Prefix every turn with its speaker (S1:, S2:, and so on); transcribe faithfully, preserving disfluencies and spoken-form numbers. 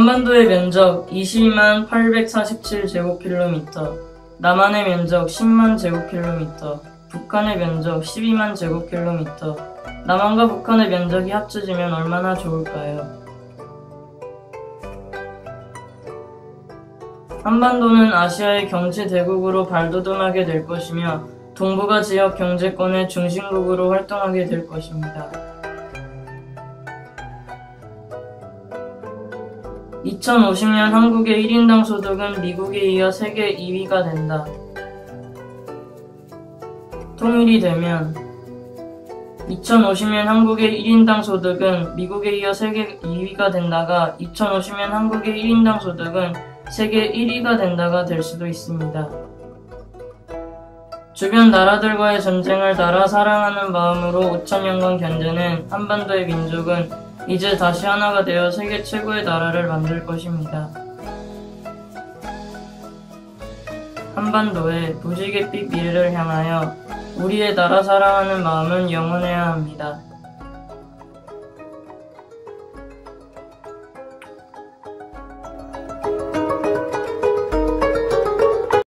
S1: 한반도의 면적 이십이만 팔백사십칠 제곱킬로미터, 남한의 면적 십만 제곱킬로미터, 북한의 면적 십이만 제곱킬로미터, 남한과 북한의 면적이 합쳐지면 얼마나 좋을까요? 한반도는 아시아의 경제 대국으로 발돋움하게 될 것이며 동북아 지역 경제권의 중심국으로 활동하게 될 것입니다. 이천오십 년 한국의 일 인당 소득은 미국에 이어 세계 이 위가 된다. 통일이 되면 이천오십 년 한국의 일 인당 소득은 미국에 이어 세계 이 위가 된다가 이천오십 년 한국의 일 인당 소득은 세계 일 위가 된다가 될 수도 있습니다. 주변 나라들과의 전쟁을 나라 사랑하는 마음으로 오천 년간 견뎌낸 한반도의 민족은 이제 다시 하나가 되어 세계 최고의 나라를 만들 것입니다. 한반도의 무지갯빛 미래를 향하여 우리의 나라 사랑하는 마음은 영원해야 합니다.